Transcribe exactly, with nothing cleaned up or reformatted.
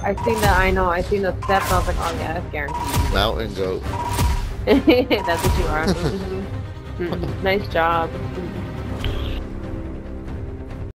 I seen that. I know. I seen the steps. I was like, oh yeah, that's guaranteed. Mountain goat. That's what you are. Mm-hmm. Mm-hmm. Nice job.